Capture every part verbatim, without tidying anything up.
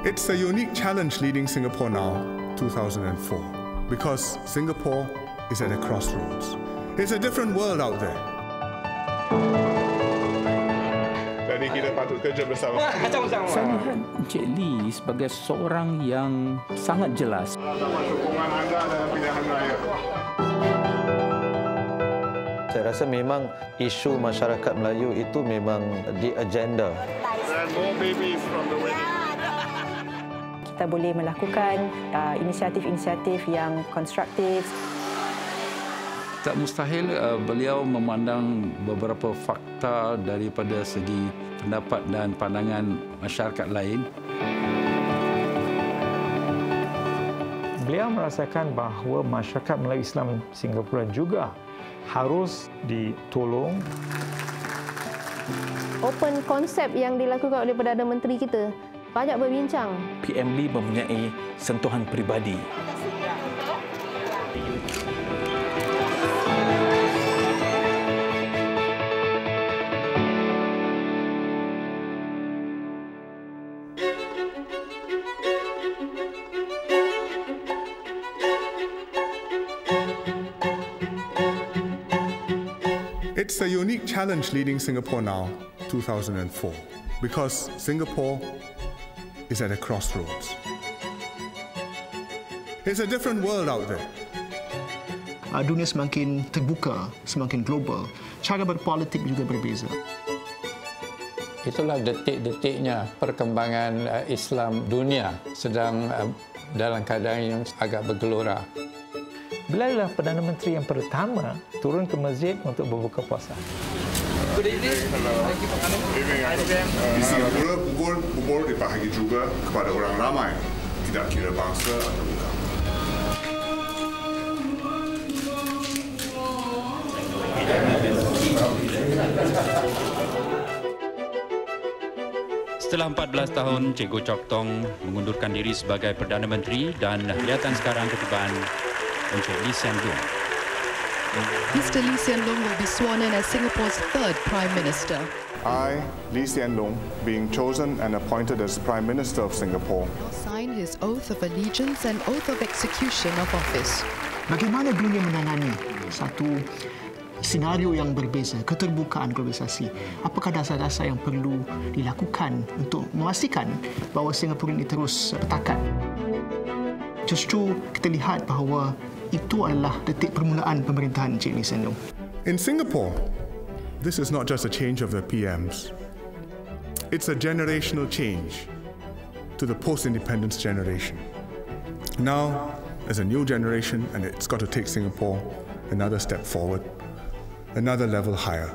It's a unique challenge leading Singapore now, two thousand four, because Singapore is at a crossroads. It's a different world out there. Jadi kita patut kerja bersama. Saya lihat Encik Lee sebagai seorang yang sangat jelas. Dapat sokongan anda dalam pilihan raya. Saya rasa memang isu masyarakat Melayu itu memang di agenda. And more babies from the wedding. Kita boleh melakukan uh, inisiatif-inisiatif yang konstruktif. Tak mustahil uh, beliau memandang beberapa fakta daripada segi pendapat dan pandangan masyarakat lain. Beliau merasakan bahawa masyarakat Melayu Islam Singapura juga harus ditolong. Open konsep yang dilakukan oleh Perdana Menteri kita banyak berbincang. P M Lee mempunyai sentuhan peribadi. It's a unique challenge leading Singapore now, two thousand four, because Singapore is at a crossroads. It's a different world out there. Dunia semakin terbuka, semakin global. Cara berpolitik juga berbeza. Itulah detik-detiknya perkembangan Islam dunia sedang dalam keadaan yang agak bergelora. Beliau adalah Perdana Menteri yang pertama turun ke masjid untuk berbuka puasa. Di Singapura, pukul-pukul dibahagi juga kepada orang ramai, tidak kira bangsa atau bukan. Setelah empat belas tahun, Cikgu Chok Tong mengundurkan diri sebagai Perdana Menteri dan kelihatan sekarang ketibaan Encik Lee Hsien Loong. Mister Lee Hsien Loong will be sworn in as Singapore's third Prime Minister. I, Lee Hsien Loong, being chosen and appointed as Prime Minister of Singapore, Will sign his oath of allegiance and oath of execution of office. Bagaimana dunia menangani satu senario yang berbeza, keterbukaan globalisasi? Apakah dasar-dasar yang perlu dilakukan untuk memastikan bahawa Singapura ini terus bertakat? Justru kita lihat bahawa itu adalah detik permulaan pemerintahan Encik Lee Hsien Loong. in Singapore, this is not just a change of the P Ms. It's a generational change to the post-independence generation. Now, as a new generation, and it's got to take Singapore another step forward, another level higher.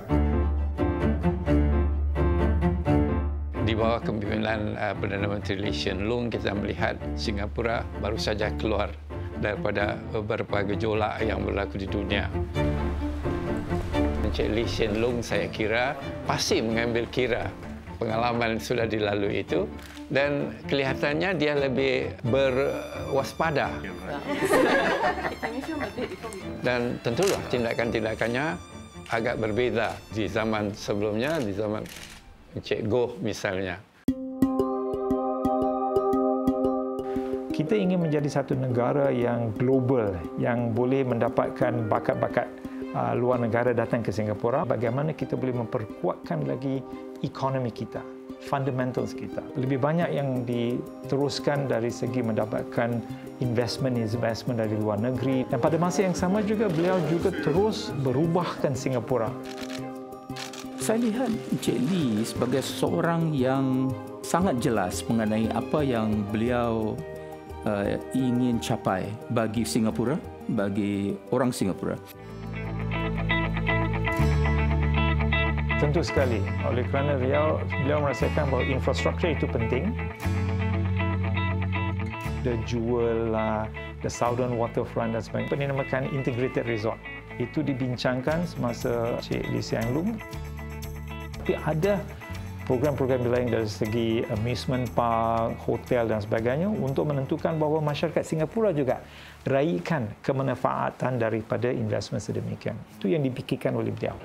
Di bawah kepimpinan uh, Perdana Menteri Lee Hsien Loong, kita melihat Singapura baru saja keluar daripada beberapa gejolak yang berlaku di dunia. Encik Lee Hsien Loong saya kira pasti mengambil kira pengalaman sudah dilalui itu dan kelihatannya dia lebih berwaspada. Dan tentulah tindakan-tindakannya agak berbeza di zaman sebelumnya, di zaman Encik Goh misalnya. Kita ingin menjadi satu negara yang global, yang boleh mendapatkan bakat-bakat uh, luar negara datang ke Singapura. Bagaimana kita boleh memperkuatkan lagi ekonomi kita, fundamentals kita. Lebih banyak yang diteruskan dari segi mendapatkan investment investment dari luar negeri. Dan pada masa yang sama juga beliau juga terus berubahkan Singapura. Saya lihat Encik Lee sebagai seorang yang sangat jelas mengenai apa yang beliau uh, ingin capai bagi Singapura, bagi orang Singapura. Tentu sekali, oleh kerana beliau, beliau merasakan bahawa infrastruktur itu penting. The Jewel, uh, the Southern Waterfront dan sebagainya, dinamakan Integrated Resort. Itu dibincangkan semasa Encik Lee Hsien Loong. Tapi ada program-program lain dari segi amusement park, hotel dan sebagainya untuk menentukan bahawa masyarakat Singapura juga raikan kemanfaatan daripada investment sedemikian. Itu yang dipikirkan oleh beliau.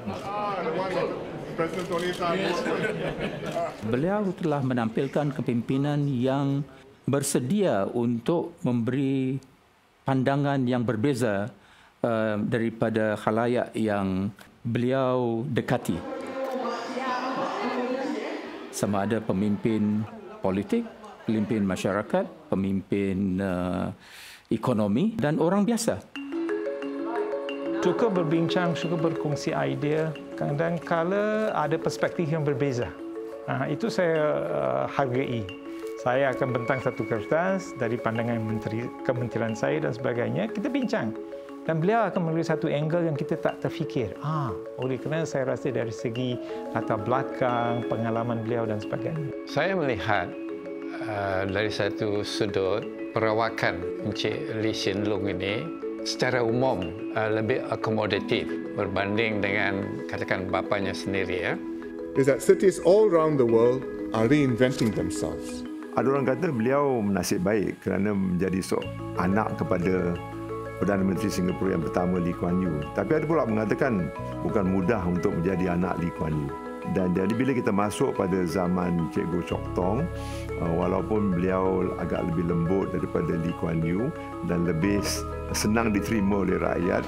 Beliau telah menampilkan kepimpinan yang bersedia untuk memberi pandangan yang berbeza uh, daripada khalayak yang beliau dekati. Sama ada pemimpin politik, pemimpin masyarakat, pemimpin uh, ekonomi dan orang biasa. Suka berbincang, suka berkongsi idea, kadang kala ada perspektif yang berbeza. Ha, itu saya uh, hargai. Saya akan bentang satu kertas dari pandangan menteri, kementerian saya dan sebagainya. Kita bincang. Dan beliau akan memberi satu angle yang kita tak terfikir. Ah, oleh kerana saya rasa dari segi latar belakang, pengalaman beliau dan sebagainya. Saya melihat uh, dari satu sudut perawakan Encik Lee Hsien Loong ini secara umum uh, lebih akomodatif berbanding dengan katakan bapanya sendiri. Ya. Is that cities all around the world are reinventing themselves. Ada orang kata beliau nasib baik kerana menjadi seorang anak kepada Perdana Menteri Singapura yang pertama Lee Kuan Yew. Tapi ada pula mengatakan bukan mudah untuk menjadi anak Lee Kuan Yew. Dan jadi bila kita masuk pada zaman Cik Goh Chok Tong, walaupun beliau agak lebih lembut daripada Lee Kuan Yew dan lebih senang diterima oleh rakyat.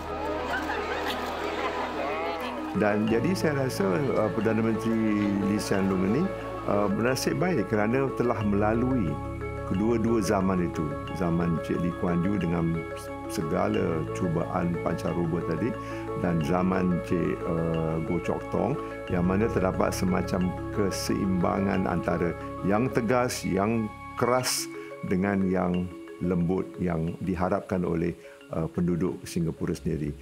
Dan jadi saya rasa Perdana Menteri Lee Hsien Loong ini bernasib baik kerana telah melalui kedua-dua zaman itu. Zaman Cik Lee Kuan Yew dengan segala cubaan pancaroba tadi dan zaman Cik uh, Goh Chok Tong yang mana terdapat semacam keseimbangan antara yang tegas, yang keras dengan yang lembut yang diharapkan oleh uh, penduduk Singapura sendiri.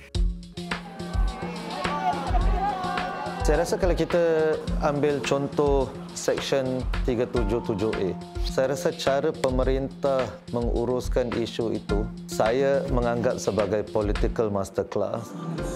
Saya rasa kalau kita ambil contoh Seksyen tiga tujuh tujuh A, saya rasa cara pemerintah menguruskan isu itu, saya menganggap sebagai political masterclass.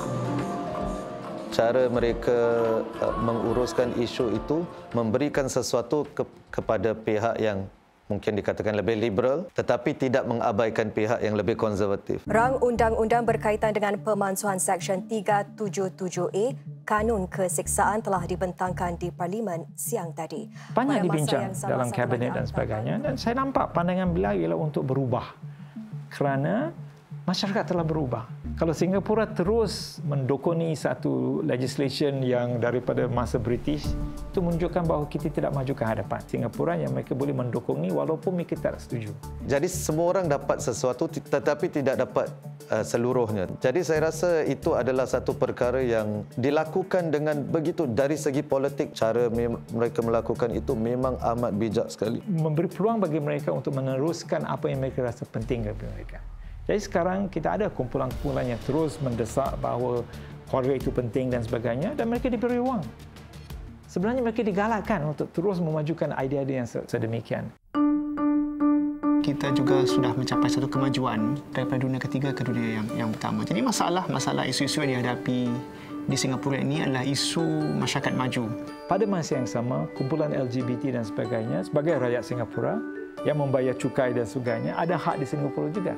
Cara mereka uh, menguruskan isu itu, memberikan sesuatu ke, kepada pihak yang mungkin dikatakan lebih liberal tetapi tidak mengabaikan pihak yang lebih konservatif. Rang undang-undang berkaitan dengan pemansuhan Seksyen tiga tujuh tujuh A Kanun Keseksaan telah dibentangkan di Parlimen siang tadi. Banyak dibincang dalam kabinet dan sebagainya dan saya nampak pandangan beliau ialah untuk berubah kerana masyarakat telah berubah. Kalau Singapura terus mendokoni satu legislation yang daripada masa British, itu menunjukkan bahawa kita tidak maju ke hadapan. Singapura yang mereka boleh mendokongi walaupun mereka tak setuju. Jadi semua orang dapat sesuatu tetapi tidak dapat uh, seluruhnya. Jadi saya rasa itu adalah satu perkara yang dilakukan dengan begitu dari segi politik. Cara mereka melakukan itu memang amat bijak sekali. Memberi peluang bagi mereka untuk meneruskan apa yang mereka rasa penting kepada mereka. Jadi sekarang kita ada kumpulan-kumpulan yang terus mendesak bahawa keluarga itu penting dan sebagainya dan mereka diberi ruang. Sebenarnya mereka digalakkan untuk terus memajukan idea-idea yang sedemikian. Kita juga sudah mencapai satu kemajuan daripada dunia ketiga ke dunia yang, yang pertama. Jadi masalah-masalah isu-isu yang dihadapi di Singapura ini adalah isu masyarakat maju. Pada masa yang sama, kumpulan L G B T dan sebagainya sebagai rakyat Singapura yang membayar cukai dan sebagainya ada hak di Singapura juga.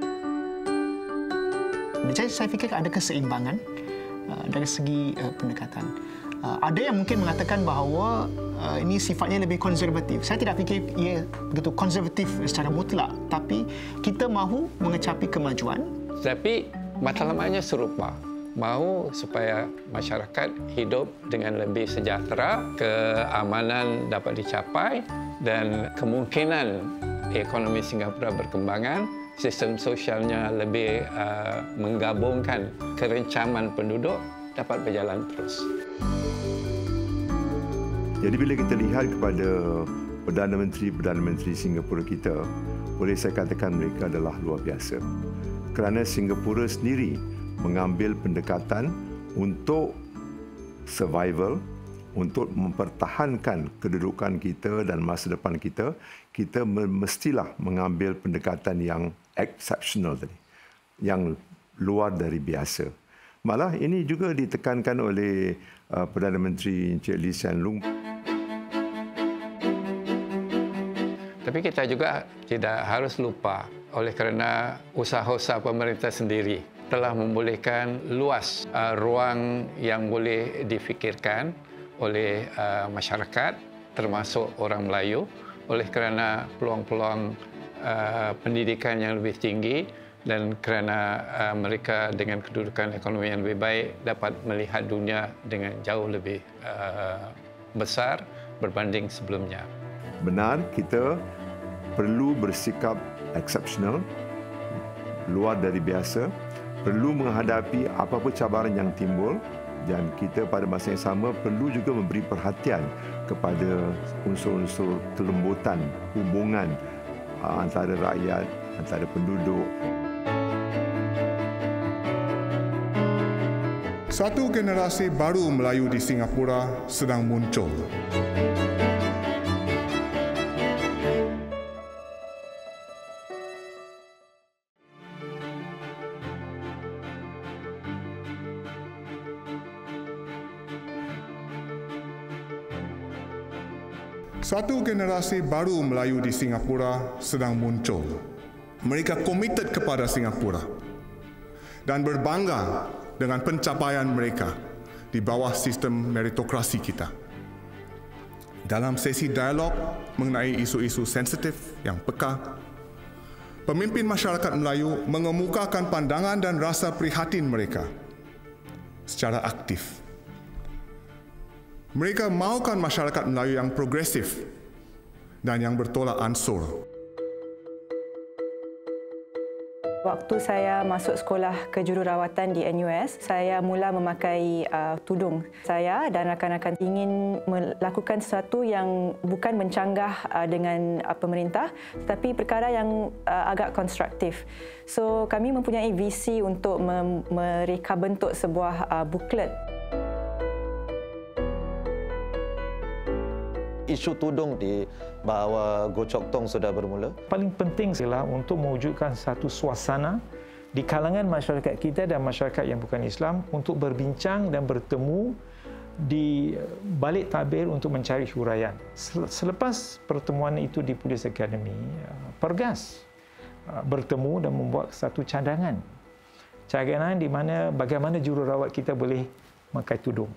Jadi saya fikir ada keseimbangan uh, dari segi uh, pendekatan. Uh, ada yang mungkin mengatakan bahawa uh, ini sifatnya lebih konservatif. Saya tidak fikir ia begitu konservatif secara mutlak, tapi kita mahu mengecapi kemajuan. Tapi matlamatnya serupa. Mahu supaya masyarakat hidup dengan lebih sejahtera, keamanan dapat dicapai dan kemungkinan ekonomi Singapura berkembangan, sistem sosialnya lebih uh, menggabungkan kerencaman penduduk dapat berjalan terus. Jadi bila kita lihat kepada Perdana Menteri-Perdana Menteri Singapura kita, boleh saya katakan mereka adalah luar biasa. Kerana Singapura sendiri mengambil pendekatan untuk survival, untuk mempertahankan kedudukan kita dan masa depan kita, kita mestilah mengambil pendekatan yang exceptional tadi, yang luar dari biasa. Malah ini juga ditekankan oleh uh, Perdana Menteri Encik Lee Hsien Loong. Tapi kita juga tidak harus lupa oleh kerana usaha-usaha pemerintah sendiri telah membolehkan luas uh, ruang yang boleh difikirkan oleh uh, masyarakat termasuk orang Melayu oleh kerana peluang-peluang uh, pendidikan yang lebih tinggi dan kerana uh, mereka dengan kedudukan ekonomi yang lebih baik dapat melihat dunia dengan jauh lebih uh, besar berbanding sebelumnya. Benar, kita perlu bersikap eksepsional, luar dari biasa, perlu menghadapi apa-apa cabaran yang timbul dan kita pada masa yang sama perlu juga memberi perhatian kepada unsur-unsur kelembutan hubungan antara rakyat, antara penduduk. Satu generasi baru Melayu di Singapura sedang muncul. Satu generasi baru Melayu di Singapura sedang muncul. Mereka komited kepada Singapura dan berbangga dengan pencapaian mereka di bawah sistem meritokrasi kita. Dalam sesi dialog mengenai isu-isu sensitif yang peka, pemimpin masyarakat Melayu mengemukakan pandangan dan rasa prihatin mereka secara aktif. Mereka mahukan masyarakat Melayu yang progresif dan yang bertolak ansur. Waktu saya masuk sekolah kejururawatan di N U S, saya mula memakai uh, tudung. Saya dan rakan-rakan ingin melakukan sesuatu yang bukan mencanggah uh, dengan uh, pemerintah, tetapi perkara yang uh, agak konstruktif. So, kami mempunyai visi untuk mereka bentuk sebuah uh, booklet. Isu tudung di bawah Goh Chok Tong sudah bermula. Paling penting ialah untuk mewujudkan satu suasana di kalangan masyarakat kita dan masyarakat yang bukan Islam untuk berbincang dan bertemu di balik tabir untuk mencari huraian. Selepas pertemuan itu di Police Academy, Pergas bertemu dan membuat satu cadangan. Cadangan di mana bagaimana jururawat kita boleh memakai tudung.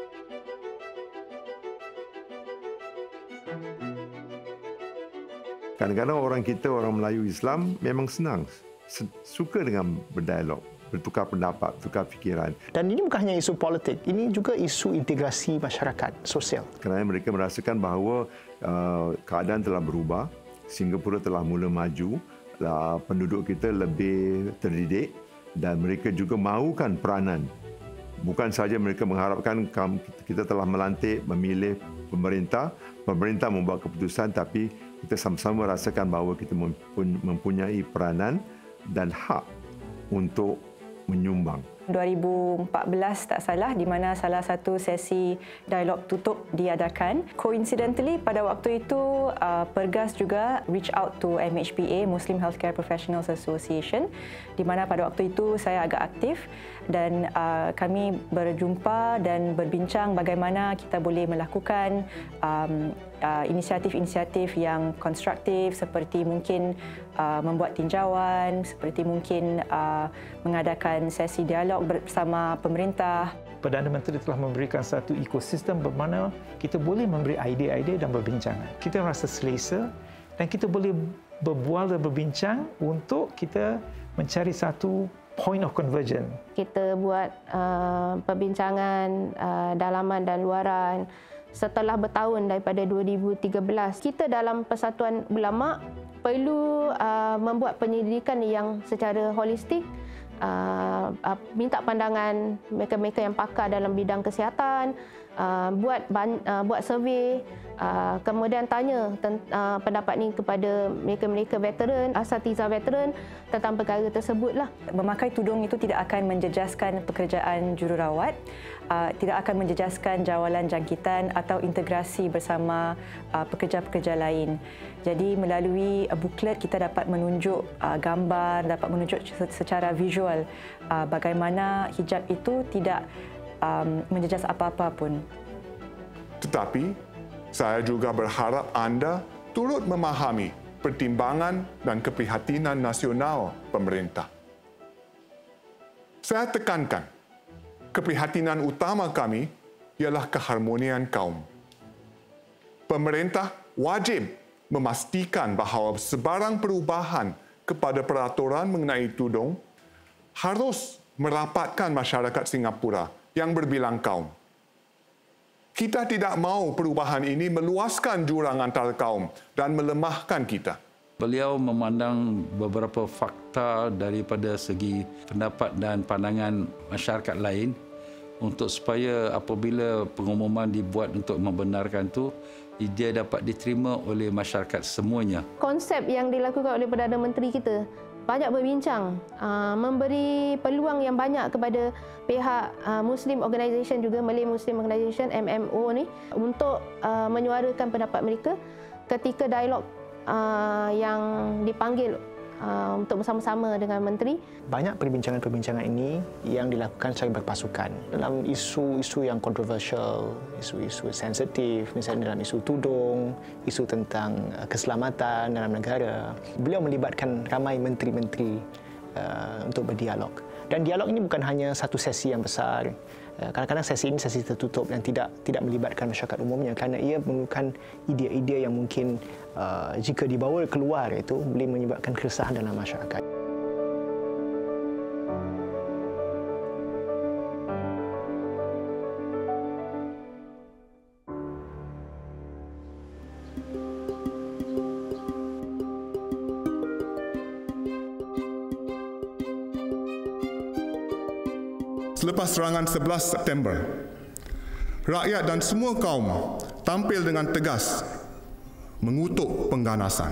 Kadang-kadang orang kita, orang Melayu Islam memang senang, suka dengan berdialog, bertukar pendapat, bertukar fikiran. Dan ini bukan hanya isu politik, ini juga isu integrasi masyarakat sosial. Kerana mereka merasakan bahawa uh, keadaan telah berubah, Singapura telah mula maju, uh, penduduk kita lebih terdidik dan mereka juga mahukan peranan. Bukan sahaja mereka mengharapkan kita telah melantik, memilih pemerintah, pemerintah membuat keputusan, tapi kita sama-sama rasakan bahawa kita mempunyai peranan dan hak untuk menyumbang. dua ribu empat belas tak salah, di mana salah satu sesi dialog tutup diadakan. Coincidentally, pada waktu itu uh, Pergas juga reach out to M H P A, Muslim Healthcare Professionals Association, di mana pada waktu itu saya agak aktif dan uh, kami berjumpa dan berbincang bagaimana kita boleh melakukan um, uh, inisiatif-inisiatif yang konstruktif seperti mungkin uh, membuat tinjauan, seperti mungkin uh, mengadakan sesi dialog bersama pemerintah. Perdana Menteri telah memberikan satu ekosistem bermakna kita boleh memberi idea-idea dan berbincangan. Kita rasa selesa dan kita boleh berbual dan berbincang untuk kita mencari satu point of convergence. Kita buat uh, perbincangan uh, dalaman dan luaran setelah bertahun daripada dua ribu tiga belas. Kita dalam Persatuan Ulama perlu uh, membuat penyelidikan yang secara holistik. Uh, uh, minta pandangan mereka-mereka yang pakar dalam bidang kesihatan, uh, buat uh, buat survey, uh, kemudian tanya uh, pendapat ini kepada mereka-mereka veteran, asatiza veteran tentang perkara tersebutlah. Memakai tudung itu tidak akan menjejaskan pekerjaan jururawat, uh, tidak akan menjejaskan jawalan jangkitan atau integrasi bersama uh, pekerja-pekerja lain. Jadi melalui uh, booklet kita dapat menunjuk uh, gambar, dapat menunjuk secara visual uh, bagaimana hijab itu tidak um, menjejas apa-apa pun. Tetapi saya juga berharap anda turut memahami pertimbangan dan keprihatinan nasional pemerintah. Saya tekankan, keprihatinan utama kami ialah keharmonian kaum. Pemerintah wajib memastikan bahawa sebarang perubahan kepada peraturan mengenai tudung harus merapatkan masyarakat Singapura yang berbilang kaum. Kita tidak mahu perubahan ini meluaskan jurang antar kaum dan melemahkan kita. Beliau memandang beberapa fakta daripada segi pendapat dan pandangan masyarakat lain untuk supaya apabila pengumuman dibuat untuk membenarkan itu, dia dapat diterima oleh masyarakat semuanya. Konsep yang dilakukan oleh Perdana Menteri kita banyak berbincang, memberi peluang yang banyak kepada pihak Muslim Organisation juga, Malay Muslim Organisation M M O ni untuk menyuarakan pendapat mereka ketika dialog yang dipanggil untuk bersama-sama dengan menteri. Banyak perbincangan-perbincangan ini yang dilakukan secara berpasukan dalam isu-isu yang kontroversial, isu-isu sensitif, misalnya dalam isu tudung, isu tentang keselamatan dalam negara. Beliau melibatkan ramai menteri-menteri uh, untuk berdialog. Dan dialog ini bukan hanya satu sesi yang besar. Kadang-kadang sesi ini sesi tertutup yang tidak tidak melibatkan masyarakat umumnya kerana ia memerlukan idea-idea yang mungkin uh, jika dibawa keluar itu boleh menyebabkan keresahan dalam masyarakat. Selepas serangan sebelas September, rakyat dan semua kaum tampil dengan tegas mengutuk pengganasan.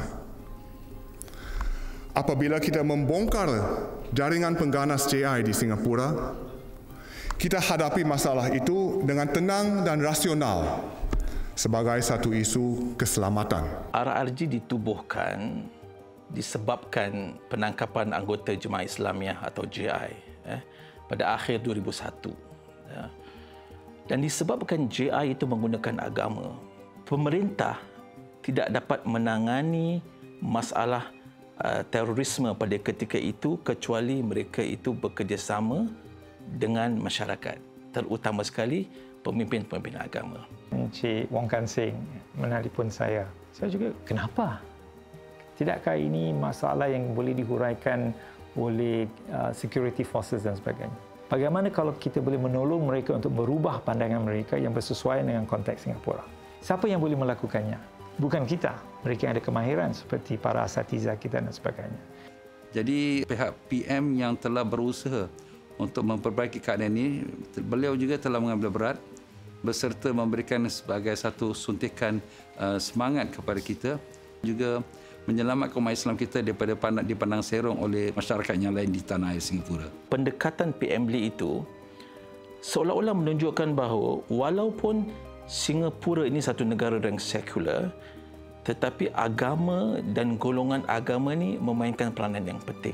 Apabila kita membongkar jaringan pengganas J I di Singapura, kita hadapi masalah itu dengan tenang dan rasional sebagai satu isu keselamatan. R R G ditubuhkan disebabkan penangkapan anggota Jemaah Islamiah atau J I eh, pada akhir dua ribu satu. Ya. Dan disebabkan J I itu menggunakan agama, pemerintah tidak dapat menangani masalah uh, terorisme pada ketika itu kecuali mereka itu bekerjasama dengan masyarakat, terutama sekali pemimpin-pemimpin agama. Encik Wong Kan Seng menelpon saya. Saya juga, kenapa? Tidakkah ini masalah yang boleh dihuraikan oleh uh, security forces dan sebagainya? Bagaimana kalau kita boleh menolong mereka untuk berubah pandangan mereka yang bersesuaian dengan konteks Singapura? Siapa yang boleh melakukannya? Bukan kita. Mereka yang ada kemahiran seperti para asatiza kita dan sebagainya. Jadi pihak P M yang telah berusaha untuk memperbaiki keadaan ini, beliau juga telah mengambil berat beserta memberikan sebagai satu suntikan uh, semangat kepada kita, juga menyelamatkan umat Islam kita daripada dipandang serong oleh masyarakat yang lain di tanah air Singapura. Pendekatan P M Lee itu seolah-olah menunjukkan bahawa walaupun Singapura ini satu negara yang sekular, tetapi agama dan golongan agama ini memainkan peranan yang penting.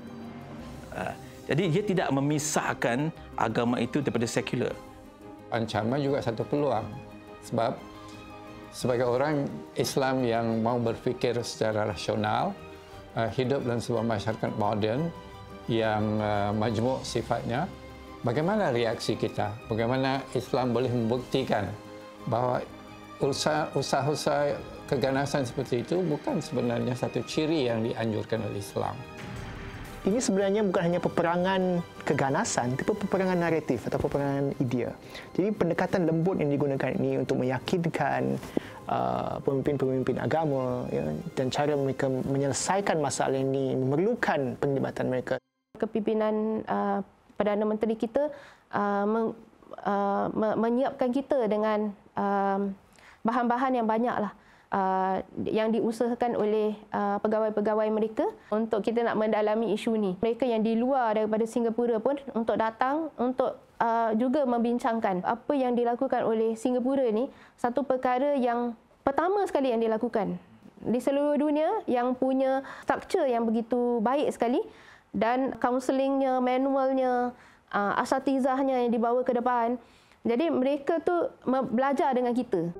Jadi dia tidak memisahkan agama itu daripada sekular. Ancaman juga satu peluang, sebab sebagai orang Islam yang mau berfikir secara rasional, uh, hidup dalam sebuah masyarakat moden yang uh, majmuk sifatnya, bagaimana reaksi kita? Bagaimana Islam boleh membuktikan bahawa usaha-usaha keganasan seperti itu bukan sebenarnya satu ciri yang dianjurkan oleh Islam? Ini sebenarnya bukan hanya peperangan keganasan, tapi peperangan naratif atau peperangan idea. Jadi pendekatan lembut yang digunakan ini untuk meyakinkan uh, pemimpin-pemimpin agama, ya, dan cara mereka menyelesaikan masalah ini memerlukan penglibatan mereka. Kepimpinan uh, Perdana Menteri kita uh, men, uh, menyiapkan kita dengan uh, bahan-bahan yang banyaklah. Uh, yang diusahakan oleh uh, pegawai-pegawai mereka untuk kita nak mendalami isu ni. Mereka yang di luar daripada Singapura pun untuk datang untuk uh, juga membincangkan apa yang dilakukan oleh Singapura ni, satu perkara yang pertama sekali yang dilakukan di seluruh dunia, yang punya struktur yang begitu baik sekali, dan kaunselingnya, manualnya, uh, asatizahnya yang dibawa ke depan. Jadi mereka tu belajar dengan kita.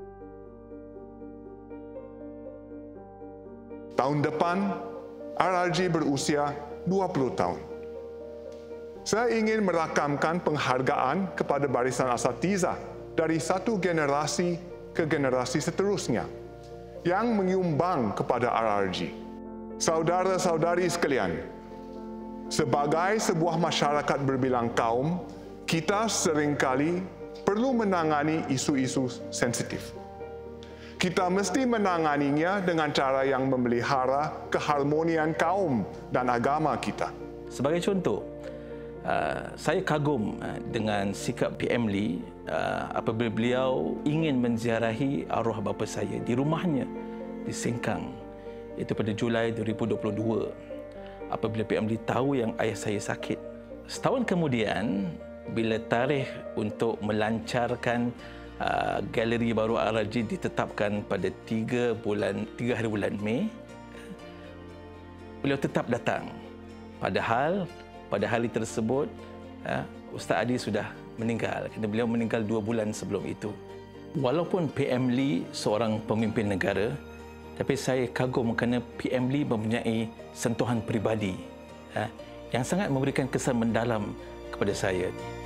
Tahun depan, R R G berusia dua puluh tahun. Saya ingin merakamkan penghargaan kepada barisan asatiza dari satu generasi ke generasi seterusnya yang menyumbang kepada R R G. Saudara-saudari sekalian, sebagai sebuah masyarakat berbilang kaum, kita seringkali perlu menangani isu-isu sensitif. Kita mesti menanganinya dengan cara yang memelihara keharmonian kaum dan agama kita. Sebagai contoh, uh, saya kagum uh, dengan sikap P M Lee uh, apabila beliau ingin menziarahi arwah bapa saya di rumahnya di Sengkang. Itu pada Julai dua ribu dua puluh dua. Apabila P M Lee tahu yang ayah saya sakit. Setahun kemudian, bila tarikh untuk melancarkan uh, galeri baru R R G ditetapkan pada tiga bulan tiga hari bulan Mei, beliau tetap datang. Padahal pada hari tersebut uh, Ustaz Adi sudah meninggal kerana beliau meninggal dua bulan sebelum itu. Walaupun P M Lee seorang pemimpin negara, tapi saya kagum kerana P M Lee mempunyai sentuhan peribadi uh, yang sangat memberikan kesan mendalam kepada saya.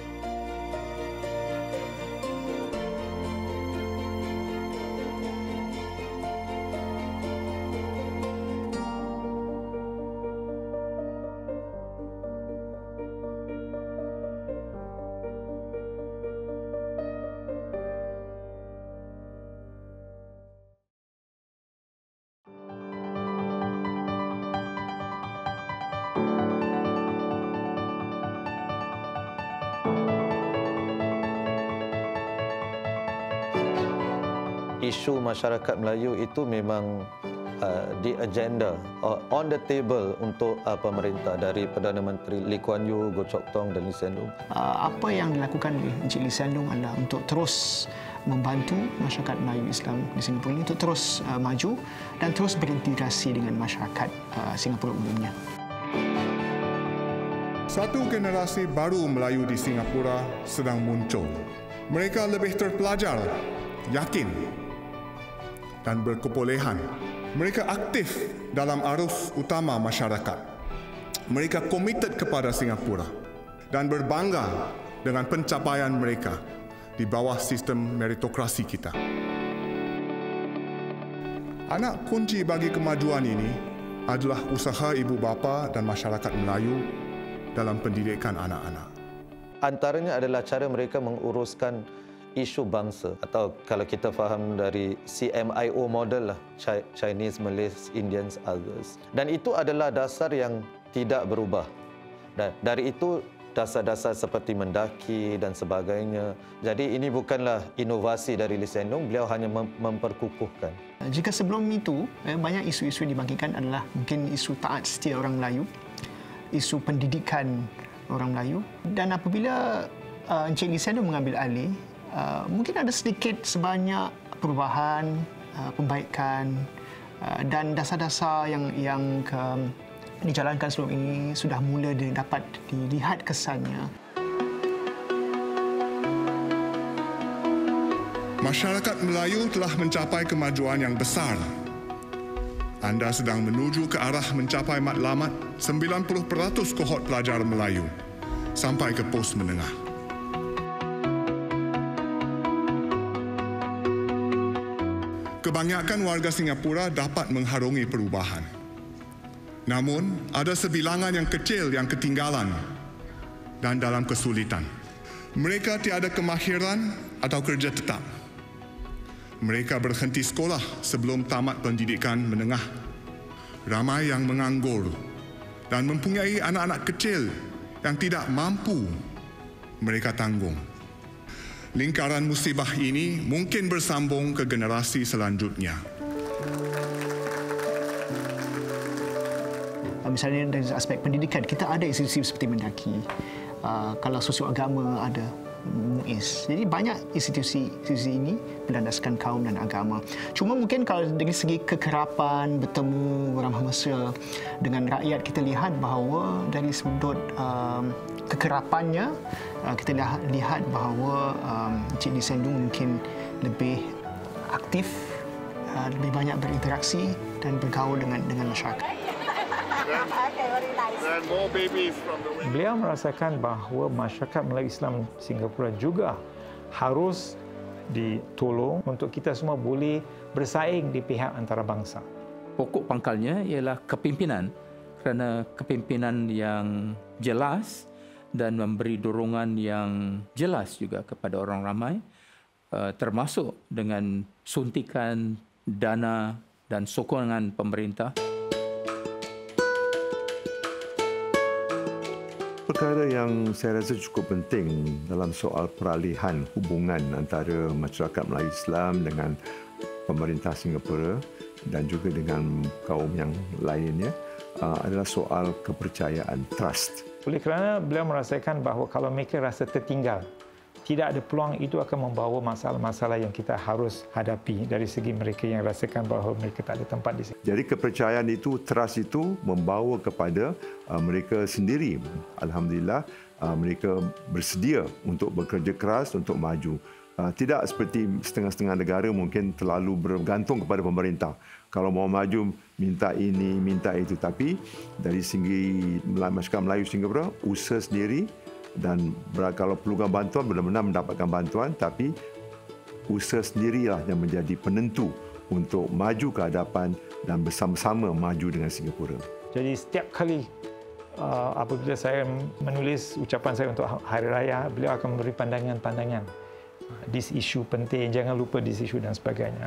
Isu masyarakat Melayu itu memang uh, di agenda, uh, on the table untuk uh, pemerintah dari Perdana Menteri Lee Kuan Yew, Goh Chok Tong dan Lee Hsien Loong. Uh, apa yang dilakukan oleh Encik Lee Hsien Loong adalah untuk terus membantu masyarakat Melayu Islam di Singapura ini untuk terus uh, maju dan terus berintegrasi dengan masyarakat uh, Singapura umumnya. Satu generasi baru Melayu di Singapura sedang muncul. Mereka lebih terpelajar, yakin dan berkebolehan. Mereka aktif dalam arus utama masyarakat. Mereka komited kepada Singapura dan berbangga dengan pencapaian mereka di bawah sistem meritokrasi kita. Anak kunci bagi kemajuan ini adalah usaha ibu bapa dan masyarakat Melayu dalam pendidikan anak-anak. Antaranya adalah cara mereka menguruskan isu bangsa, atau kalau kita faham dari C M I O model lah, Chinese, Malays, Indians, others. Dan itu adalah dasar yang tidak berubah. Dan dari itu dasar-dasar seperti mendaki dan sebagainya. Jadi ini bukanlah inovasi dari Lee Hsien Loong, beliau hanya mem memperkukuhkan. Jika sebelum itu banyak isu-isu yang dibangkitkan adalah mungkin isu taat setia orang Melayu, isu pendidikan orang Melayu, dan apabila uh, Encik Lee Hsien Loong mengambil alih, Uh, mungkin ada sedikit sebanyak perubahan, uh, pembaikan uh, dan dasar-dasar yang yang ke, dijalankan sebelum ini sudah mula dapat dilihat kesannya. Masyarakat Melayu telah mencapai kemajuan yang besar. Anda sedang menuju ke arah mencapai matlamat sembilan puluh peratus kohort pelajar Melayu sampai ke pos menengah. Kebanyakan warga Singapura dapat mengharungi perubahan. Namun, ada sebilangan yang kecil yang ketinggalan dan dalam kesulitan. Mereka tiada kemahiran atau kerja tetap. Mereka berhenti sekolah sebelum tamat pendidikan menengah. Ramai yang menganggur dan mempunyai anak-anak kecil yang tidak mampu mereka tanggung. Lingkaran musibah ini mungkin bersambung ke generasi selanjutnya. Misalnya dari aspek pendidikan, kita ada institusi seperti Mendaki. Uh, kalau sosio agama ada MUIS. Jadi banyak institusi institusi ini berlandaskan kaum dan agama. Cuma mungkin kalau dari segi kekerapan, bertemu, beramah-mesra dengan rakyat, kita lihat bahawa dari sudut um, kekerapannya, uh, kita lihat bahawa um, Encik Lee Hsien Loong mungkin lebih aktif, uh, lebih banyak berinteraksi dan bergaul dengan dengan masyarakat. Beliau merasakan bahawa masyarakat Melayu Islam Singapura juga harus ditolong untuk kita semua boleh bersaing di pihak antarabangsa. Pokok pangkalnya ialah kepimpinan, kerana kepimpinan yang jelas dan memberi dorongan yang jelas juga kepada orang ramai, termasuk dengan suntikan dana dan sokongan pemerintah. Perkara yang saya rasa cukup penting dalam soal peralihan hubungan antara masyarakat Melayu Islam dengan pemerintah Singapura dan juga dengan kaum yang lainnya adalah soal kepercayaan, trust. Oleh kerana beliau merasakan bahawa kalau mereka rasa tertinggal, tidak ada peluang, itu akan membawa masalah-masalah yang kita harus hadapi dari segi mereka yang rasakan bahawa mereka tak ada tempat di sini. Jadi kepercayaan itu, trust itu membawa kepada uh, mereka sendiri. Alhamdulillah, uh, mereka bersedia untuk bekerja keras untuk maju. Uh, tidak seperti setengah-setengah negara mungkin terlalu bergantung kepada pemerintah. Kalau mau maju, minta ini, minta itu. Tapi dari segi masyarakat Melayu Singapura, usaha sendiri, dan kalau perlukan bantuan, benar-benar mendapatkan bantuan, tapi usaha sendirilah yang menjadi penentu untuk maju ke hadapan dan bersama-sama maju dengan Singapura. Jadi setiap kali uh, apabila saya menulis ucapan saya untuk Hari Raya, beliau akan memberi pandangan-pandangan. This issue penting, jangan lupa this issue dan sebagainya.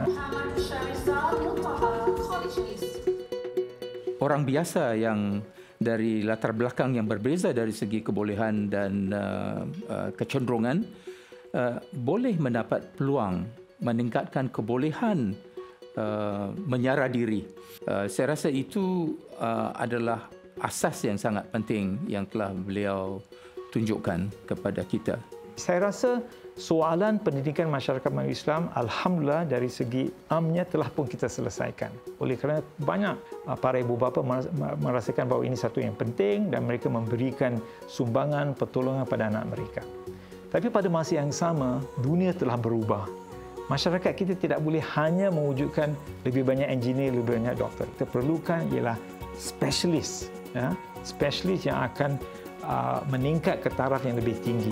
Orang biasa yang dari latar belakang yang berbeza dari segi kebolehan dan uh, uh, kecenderungan uh, boleh mendapat peluang meningkatkan kebolehan uh, menyara diri. Uh, saya rasa itu uh, adalah asas yang sangat penting yang telah beliau tunjukkan kepada kita. Saya rasa soalan pendidikan masyarakat Melayu Islam, alhamdulillah dari segi amnya telah pun kita selesaikan. Oleh kerana banyak para ibu bapa merasakan bahawa ini satu yang penting dan mereka memberikan sumbangan pertolongan pada anak mereka. Tapi pada masa yang sama, dunia telah berubah. Masyarakat kita tidak boleh hanya mewujudkan lebih banyak engineer, lebih banyak doktor. Kita perlukan ialah spesialis, ya, spesialis yang akan uh, meningkat ke taraf yang lebih tinggi.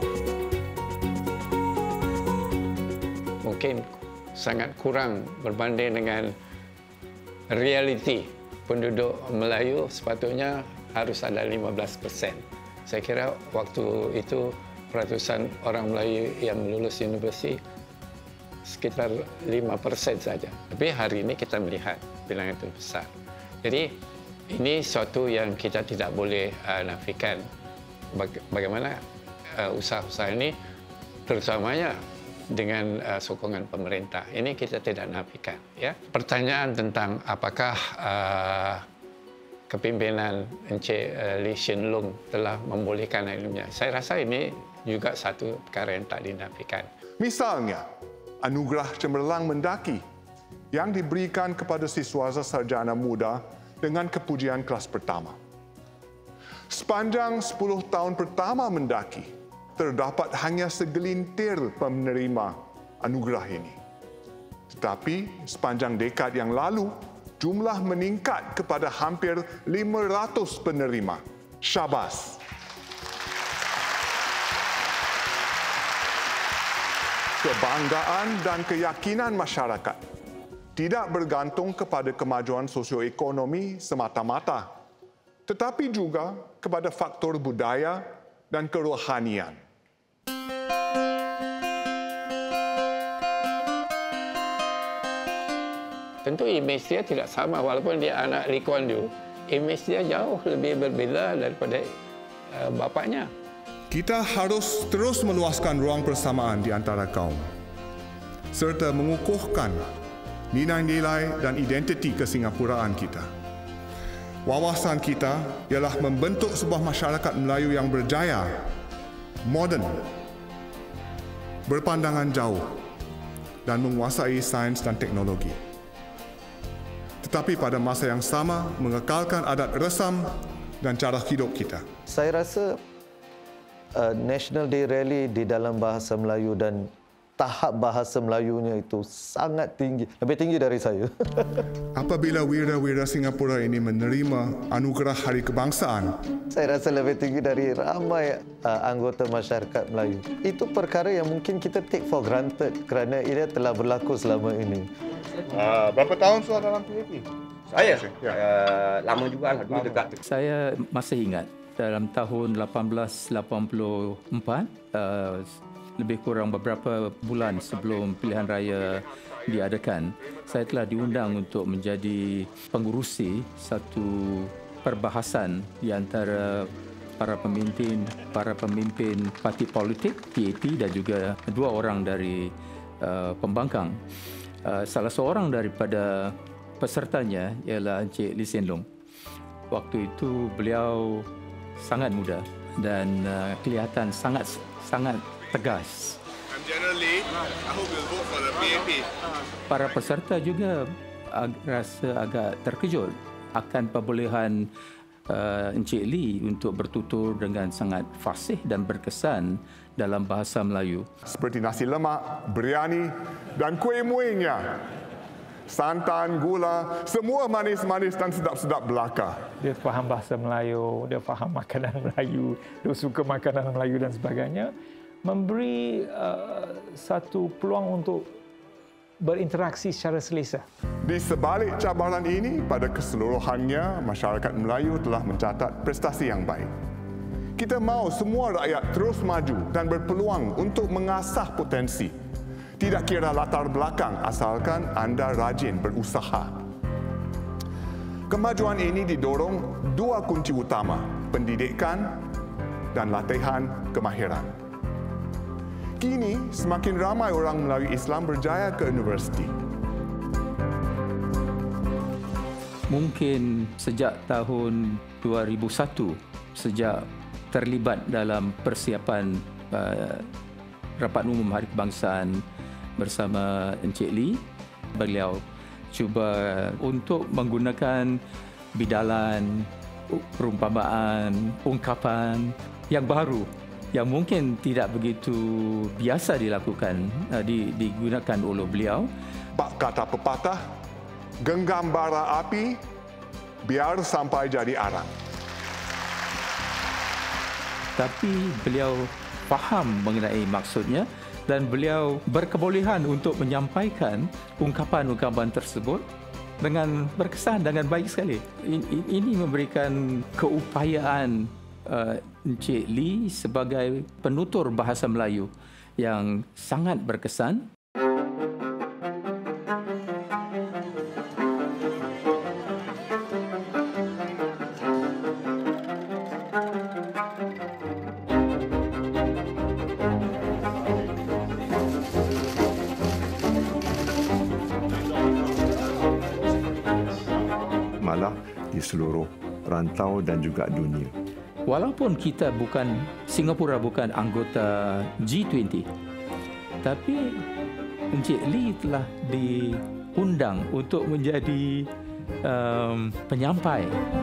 Mungkin sangat kurang berbanding dengan realiti penduduk Melayu, sepatutnya harus ada lima belas peratus. Saya kira waktu itu peratusan orang Melayu yang lulus universiti sekitar lima peratus saja. Tapi hari ini kita melihat bilangan itu besar. Jadi ini suatu yang kita tidak boleh uh, nafikan. Bagaimana uh, usaha-usaha ini terutamanya dengan uh, sokongan pemerintah. Ini kita tidak nafikan. Ya. Pertanyaan tentang apakah uh, kepimpinan Encik uh, Lee Hsien Loong telah membolehkan ilmunya. Saya rasa ini juga satu perkara yang tak dinafikan. Misalnya, anugerah cemerlang mendaki yang diberikan kepada siswa sarjana muda dengan kepujian kelas pertama. Sepanjang sepuluh tahun pertama mendaki, terdapat hanya segelintir penerima anugerah ini. Tetapi sepanjang dekad yang lalu, jumlah meningkat kepada hampir lima ratus penerima. Syabas! Kebanggaan dan keyakinan masyarakat tidak bergantung kepada kemajuan sosioekonomi semata-mata, tetapi juga kepada faktor budaya dan kerohanian. Tentu imej dia tidak sama, walaupun dia anak Lee Kuan Yew, imej dia jauh lebih berbeza daripada uh, bapaknya. Kita harus terus meluaskan ruang persamaan di antara kaum, serta mengukuhkan nilai-nilai dan identiti kesingapuraan kita. Wawasan kita ialah membentuk sebuah masyarakat Melayu yang berjaya, moden, berpandangan jauh, dan menguasai sains dan teknologi. Tetapi pada masa yang sama, mengekalkan adat resam dan cara hidup kita. Saya rasa uh, National Day Rally di dalam bahasa Melayu dan tahap bahasa Melayunya itu sangat tinggi, lebih tinggi dari saya. Apabila wira-wira Singapura ini menerima anugerah Hari Kebangsaan, saya rasa lebih tinggi dari ramai uh, anggota masyarakat Melayu. Itu perkara yang mungkin kita take for granted kerana ia telah berlaku selama ini. Uh, berapa tahun sudah dalam P A P? Saya? Ya. Uh, lama juga lah, dulu dekat. Saya masih ingat dalam tahun lapan belas lapan puluh empat, uh, lebih kurang beberapa bulan sebelum pilihan raya diadakan, saya telah diundang untuk menjadi pengurusi satu perbahasan di antara para pemimpin para pemimpin parti politik P A P dan juga dua orang dari uh, pembangkang. Uh, salah seorang daripada pesertanya ialah Encik Lee Hsien Loong. Waktu itu beliau sangat muda dan uh, kelihatan sangat sangat tegas. And generally, I hope you'll vote for the P A P. Para peserta juga ag- rasa agak terkejut akan pembolehan uh, Encik Lee untuk bertutur dengan sangat fasih dan berkesan dalam bahasa Melayu. Seperti nasi lemak, biryani dan kuih muihnya. Santan, gula, semua manis-manis dan sedap-sedap belaka. Dia faham bahasa Melayu, dia faham makanan Melayu, dia suka makanan Melayu dan sebagainya. Memberi uh, satu peluang untuk berinteraksi secara selesa. Di sebalik cabaran ini, pada keseluruhannya, masyarakat Melayu telah mencatat prestasi yang baik. Kita mahu semua rakyat terus maju dan berpeluang untuk mengasah potensi. Tidak kira latar belakang, asalkan anda rajin berusaha. Kemajuan ini didorong dua kunci utama, pendidikan dan latihan kemahiran. Kini, semakin ramai orang Melayu Islam berjaya ke universiti. Mungkin sejak tahun dua ribu satu, sejak terlibat dalam persiapan uh, Rapat Umum Hari Kebangsaan bersama Encik Lee, beliau cuba untuk menggunakan bidalan, perumpamaan, ungkapan yang baru yang mungkin tidak begitu biasa dilakukan, digunakan oleh beliau. Bak kata pepatah, genggam bara api biar sampai jadi arang. Tapi beliau faham mengenai maksudnya dan beliau berkebolehan untuk menyampaikan ungkapan-ungkapan tersebut dengan berkesan, dengan baik sekali. Ini memberikan keupayaan uh, Encik Lee sebagai penutur bahasa Melayu yang sangat berkesan. Malah di seluruh rantau dan juga dunia. Walaupun kita bukan, Singapura bukan anggota G dua puluh, tapi Encik Lee telah diundang untuk menjadi um, penyampai.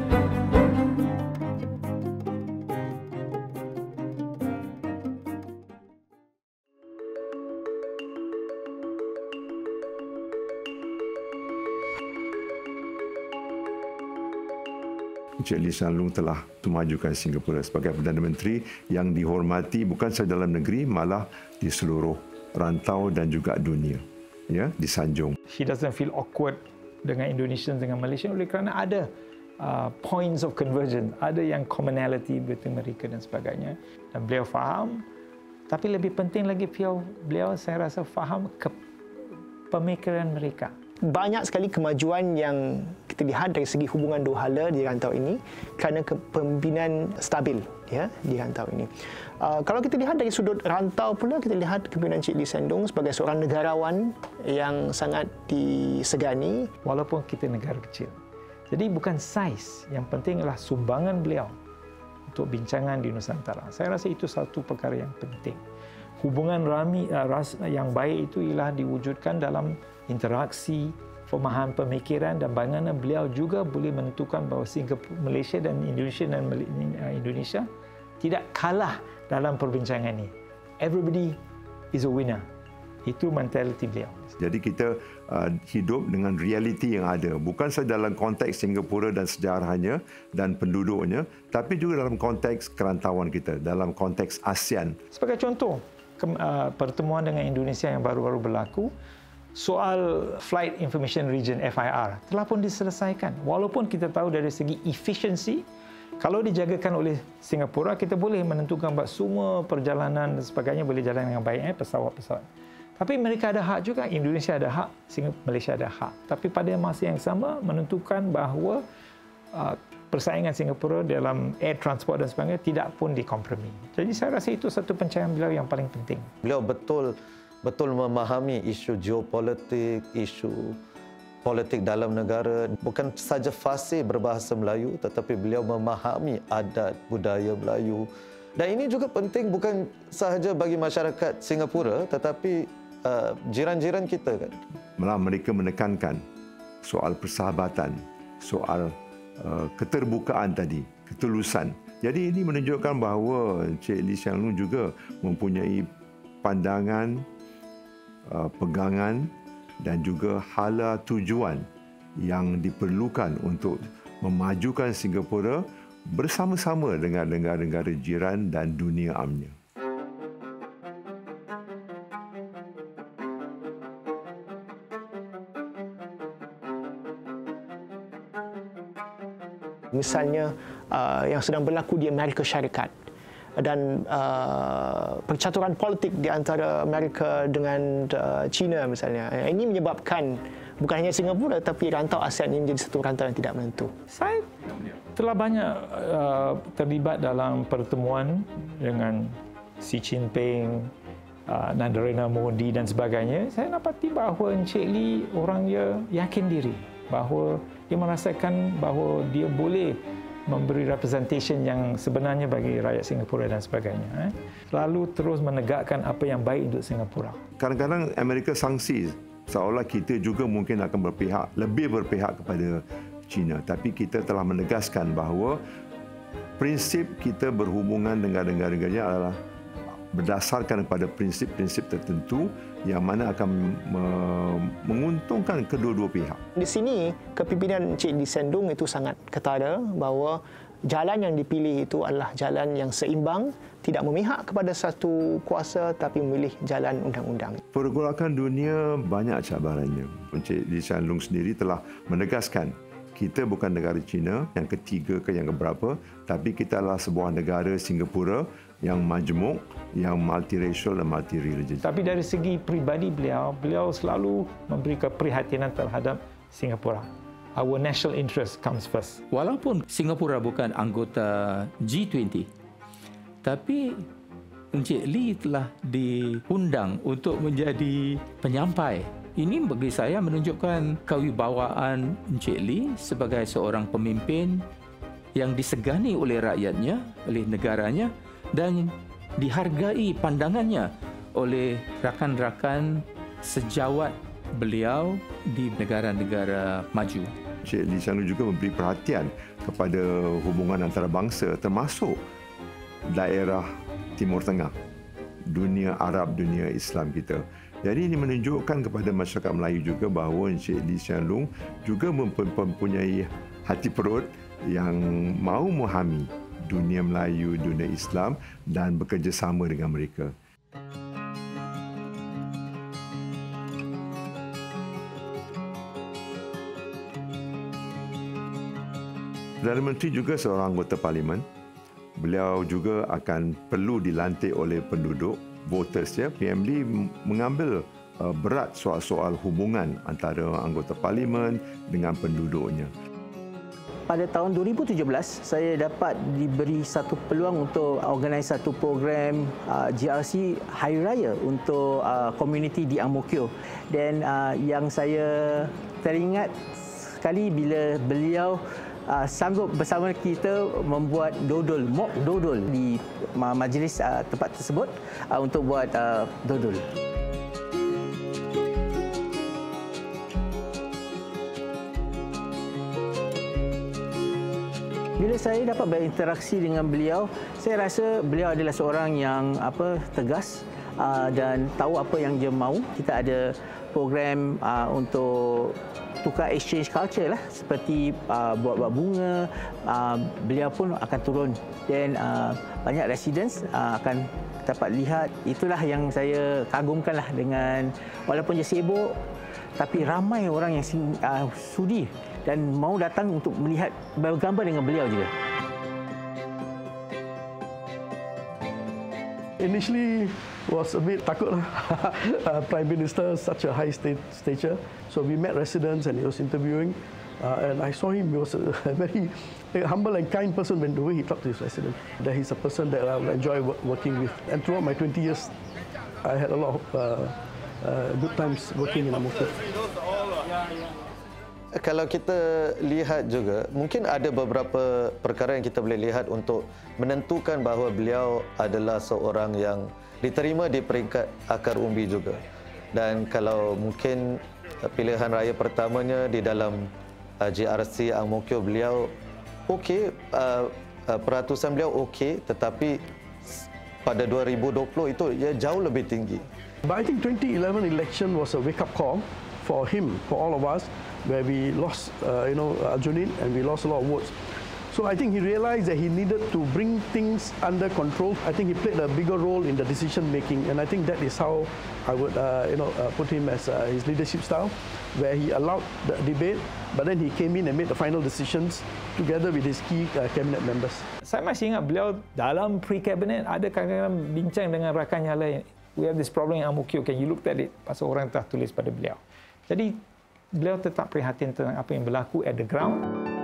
Encik Lee Hsien Loong telah memajukan Singapura sebagai Perdana Menteri yang dihormati bukan sahaja dalam negeri, malah di seluruh rantau dan juga dunia, ya, disanjung. He doesn't feel awkward dengan Indonesian, dengan Malaysia oleh kerana ada uh, points of convergence, ada yang commonality between mereka dan sebagainya. Dan beliau faham, tapi lebih penting lagi beliau, beliau saya rasa faham ke pemikiran mereka. Banyak sekali kemajuan yang kita lihat dari segi hubungan dua hala di rantau ini kerana kepimpinan stabil, ya, di rantau ini. Uh, kalau kita lihat dari sudut rantau pula, kita lihat kepimpinan Encik Lee Hsien Loong sebagai seorang negarawan yang sangat disegani. Walaupun kita negara kecil, jadi bukan saiz, yang penting adalah sumbangan beliau untuk bincangan di Nusantara. Saya rasa itu satu perkara yang penting. Hubungan rami, uh, ras, yang baik itu ialah diwujudkan dalam interaksi, pemahaman pemikiran, dan bagaimana beliau juga boleh menentukan bahawa Singapura, Malaysia dan Indonesia dan Indonesia tidak kalah dalam perbincangan ini. Everybody is a winner. Itu mentaliti beliau. Jadi kita uh, hidup dengan realiti yang ada, bukan sahaja dalam konteks Singapura dan sejarahnya dan penduduknya, tapi juga dalam konteks kerantauan kita, dalam konteks ASEAN. Sebagai contoh, ke, uh, pertemuan dengan Indonesia yang baru-baru berlaku, soal Flight Information Region F I R telah pun diselesaikan. Walaupun kita tahu dari segi efisiensi, kalau dijagakan oleh Singapura, kita boleh menentukan bahawa semua perjalanan dan sebagainya boleh jalan dengan baik, eh, pesawat-pesawat. Tapi mereka ada hak juga, Indonesia ada hak, Malaysia ada hak. Tapi pada masa yang sama menentukan bahawa uh, persaingan Singapura dalam air transport dan sebagainya tidak pun dikompromi. Jadi saya rasa itu satu pencapaian beliau yang paling penting. Beliau betul betul memahami isu geopolitik, isu politik dalam negara. Bukan saja fasih berbahasa Melayu, tetapi beliau memahami adat budaya Melayu. Dan ini juga penting bukan sahaja bagi masyarakat Singapura, tetapi Uh, jiran-jiran kita kan. Malah mereka menekankan soal persahabatan, soal uh, keterbukaan tadi, ketulusan. Jadi ini menunjukkan bahawa Encik Lee Hsien Loong juga mempunyai pandangan, uh, pegangan dan juga hala tujuan yang diperlukan untuk memajukan Singapura bersama-sama dengan negara-negara jiran dan dunia amnya. Misalnya uh, yang sedang berlaku di Amerika Syarikat dan uh, percaturan politik di antara Amerika dengan uh, China misalnya. Ini menyebabkan bukan hanya Singapura tapi rantau ASEAN ini menjadi satu rantau yang tidak menentu. Saya telah banyak uh, terlibat dalam pertemuan dengan Xi Jinping, uh, Narendra Modi dan sebagainya. Saya dapati bahawa Encik Lee orang dia yakin diri, bahawa dia merasakan bahawa dia boleh memberi representation yang sebenarnya bagi rakyat Singapura dan sebagainya. Lalu terus menegakkan apa yang baik untuk Singapura. Kadang-kadang Amerika sangsi seolah kita juga mungkin akan berpihak, lebih berpihak kepada China. Tapi kita telah menegaskan bahawa prinsip kita berhubungan dengan negara-negaranya adalah berdasarkan kepada prinsip-prinsip tertentu yang mana akan menguntungkan kedua-dua pihak. Di sini, kepimpinan Encik Lee Hsien Loong itu sangat ketara bahawa jalan yang dipilih itu adalah jalan yang seimbang, tidak memihak kepada satu kuasa tapi memilih jalan undang-undang. Pergolakan dunia banyak cabarannya. Encik Lee Hsien Loong sendiri telah menegaskan kita bukan negara China yang ketiga ke yang keberapa, tapi kita adalah sebuah negara Singapura yang majmuk, yang multiracial dan multireligious. Tapi dari segi pribadi beliau, beliau selalu memberi keprihatinan terhadap Singapura. Our national interest comes first. Walaupun Singapura bukan anggota G dua puluh, tapi Encik Lee telah diundang untuk menjadi penyampai. Ini bagi saya menunjukkan kewibawaan Encik Lee sebagai seorang pemimpin yang disegani oleh rakyatnya, oleh negaranya dan dihargai pandangannya oleh rakan-rakan sejawat beliau di negara-negara maju. Encik Lee Hsien Loong juga memberi perhatian kepada hubungan antarabangsa termasuk daerah Timur Tengah, dunia Arab, dunia Islam kita. Jadi ini menunjukkan kepada masyarakat Melayu juga bahawa Encik Lee Hsien Loong juga mempunyai hati perut yang mahu memahami dunia Melayu, dunia Islam dan bekerjasama dengan mereka. Perdana Menteri juga seorang anggota parlimen. Beliau juga akan perlu dilantik oleh penduduk, voters ya. P M Lee mengambil uh, berat soal-soal hubungan antara anggota parlimen dengan penduduknya. Pada tahun dua ribu tujuh belas, saya dapat diberi satu peluang untuk organise satu program uh, G R C Hari Raya untuk uh, komuniti di Ang Mo Kio. Dan uh, yang saya teringat sekali bila beliau uh, sanggup bersama kita membuat dodol, mock dodol di uh, majlis uh, tempat tersebut uh, untuk buat uh, dodol. Bila saya dapat berinteraksi dengan beliau, saya rasa beliau adalah seorang yang apa tegas, uh, dan tahu apa yang dia mahu. Kita ada program uh, untuk tukar exchange culture lah, seperti uh, buat-buat bunga. Uh, beliau pun akan turun dan uh, banyak residents uh, akan dapat lihat. Itulah yang saya kagumkan lah dengan, walaupun dia sibuk, tapi ramai orang yang uh, sudi dan mau datang untuk melihat, bergambar dengan beliau juga. Initially was a bit takut lah. uh, Prime Minister, such a high state stature. So we met residents and he was interviewing. Uh, and I saw him, he was a, a very a humble and kind person when the way he talked to his residents. That he's a person that I will enjoy working with. And throughout my twenty years, I had a lot of uh, uh, good times working in Ang Mo Kio. Kalau kita lihat juga, mungkin ada beberapa perkara yang kita boleh lihat untuk menentukan bahawa beliau adalah seorang yang diterima di peringkat akar umbi juga. Dan kalau mungkin pilihan raya pertamanya di dalam uh, J R C Ang Mo Kio, beliau okey, uh, uh, peratusan beliau okey, tetapi pada dua ribu dua puluh itu ia jauh lebih tinggi. But I think twenty eleven election was a wake-up call for him, for all of us, where we lost, uh, you know, Arjunin, and we lost a lot of votes. So I think he realized that he needed to bring things under control. I think he played a bigger role in the decision making, and I think that is how I would, uh, you know, uh, put him as uh, his leadership style, where he allowed the debate, but then he came in and made the final decisions together with his key uh, cabinet members. Saya masih ingat beliau dalam pre-cabinet ada kadang-kadang bincang dengan rakannya lain. We have this problem in Ang Mo Kio, can you look at it? Pasal orang telah tulis pada beliau. Jadi beliau tetap prihatin tentang apa yang berlaku at the ground.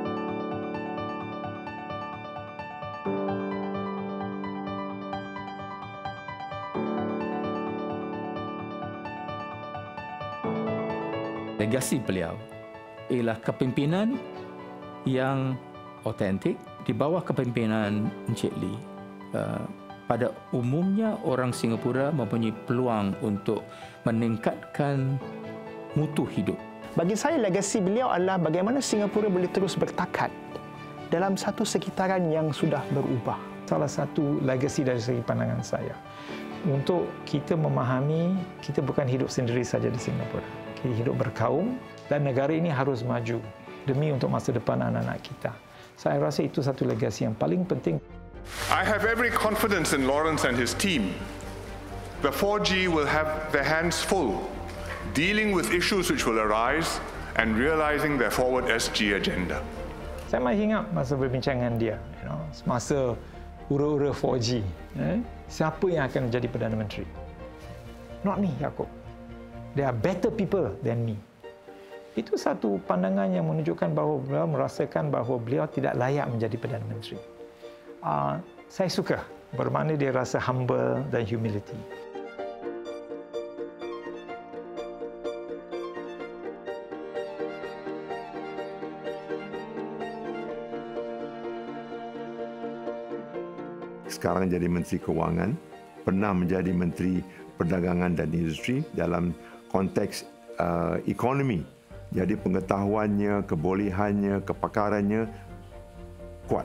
Legasi beliau ialah kepimpinan yang autentik di bawah kepimpinan Encik Lee. Uh, pada umumnya orang Singapura mempunyai peluang untuk meningkatkan mutu hidup. Bagi saya, legasi beliau adalah bagaimana Singapura boleh terus bertakat dalam satu sekitaran yang sudah berubah. Salah satu legasi dari segi pandangan saya, untuk kita memahami kita bukan hidup sendiri saja di Singapura. Kita hidup berkaum dan negara ini harus maju demi untuk masa depan anak-anak kita. Saya rasa itu satu legasi yang paling penting. I have every confidence in Lawrence and his team. The four G will have their hands full dealing with issues which will arise and realizing their forward S G agenda. Saya masih ingat masa perbincangan dia, you know, semasa ura-ura four G. Eh? Siapa yang akan menjadi Perdana Menteri? Not me, Yaakob. There are better people than me. Itu satu pandangan yang menunjukkan bahawa beliau merasakan bahawa beliau tidak layak menjadi Perdana Menteri. Uh, saya suka bermakna dia rasa humble dan humility. Sekarang jadi Menteri Kewangan, pernah menjadi Menteri Perdagangan dan Industri dalam konteks uh, ekonomi. Jadi pengetahuannya, kebolehannya, kepakarannya kuat.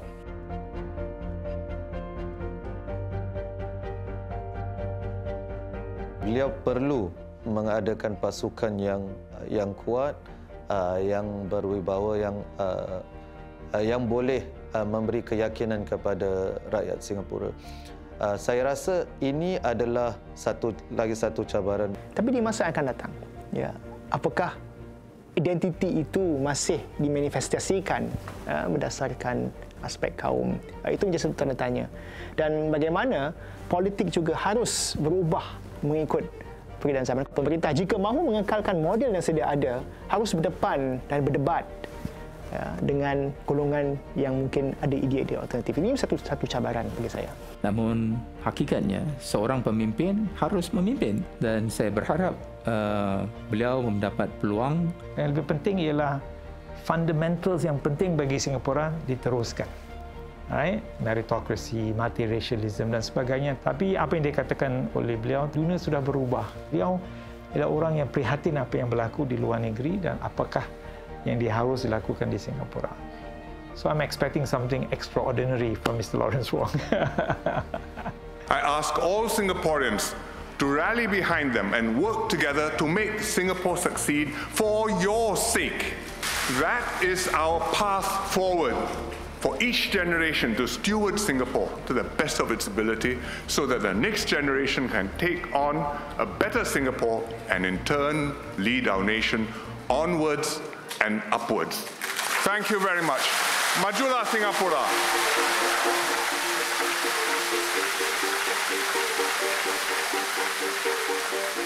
Beliau perlu mengadakan pasukan yang yang kuat, uh, yang berwibawa, yang uh, uh, yang boleh uh, memberi keyakinan kepada rakyat Singapura. Uh, saya rasa ini adalah satu lagi satu cabaran. Tapi di masa yang akan datang, ya, apakah identiti itu masih dimanifestasikan uh, berdasarkan aspek kaum? Uh, itu menjadi satu tanda tanya. Dan bagaimana politik juga harus berubah mengikut perbedaan zaman. Pemerintah jika mahu mengekalkan model yang sedia ada, harus berdepan dan berdebat ya, dengan golongan yang mungkin ada ide-ide alternatif. Ini satu satu cabaran bagi saya. Namun hakikatnya seorang pemimpin harus memimpin, dan saya berharap uh, beliau mendapat peluang. Yang lebih penting ialah fundamentals yang penting bagi Singapura diteruskan. Right? Meritocracy, multiracialism dan sebagainya. Tapi apa yang dikatakan oleh beliau, dunia sudah berubah. Beliau adalah orang yang prihatin apa yang berlaku di luar negeri dan apakah yang dia harus dilakukan di Singapura. So I'm expecting something extraordinary from Mister Lawrence Wong. I ask all Singaporeans to rally behind them and work together to make Singapore succeed for your sake. That is our path forward for each generation to steward Singapore to the best of its ability so that the next generation can take on a better Singapore and in turn lead our nation onwards and upwards. Thank you very much. Majulah Singapura. Thank you.